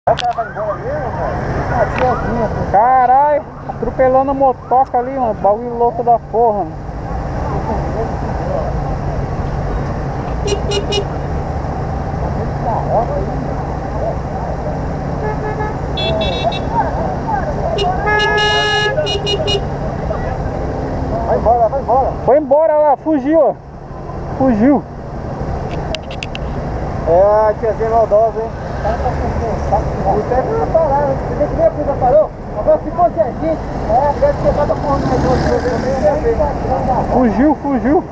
Caralho, atropelando a motoca ali, mano. Bagulho louco da porra, mano. Vai embora, vai embora. Foi embora lá, fugiu, ó. Fugiu. É, a tiazinha maldosa, hein? O cara tá com saco. O tempo não parar, né? Você tem que ver a coisa parou. Agora se fosse a gente, tivesse chegado a porra mais outro. Fugiu, fugiu.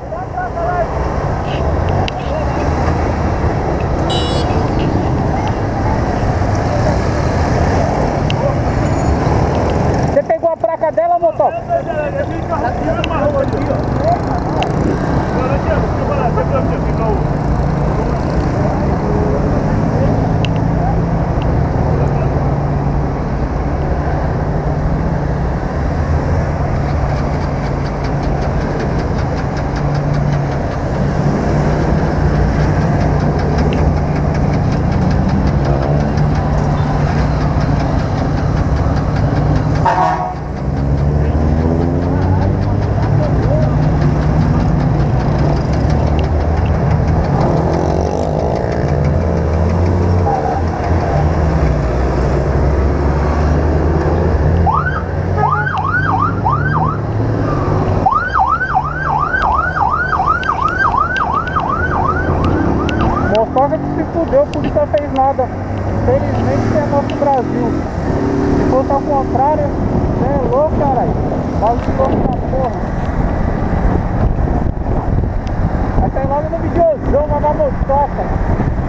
Você pegou a placa dela, motor? Motoca que se fudeu, a polícia não fez nada. Infelizmente é nosso Brasil. Se fosse ao contrário, você é louco, caralho. Bagulho louco da porra. Vai sair logo no videozão lá na motoca.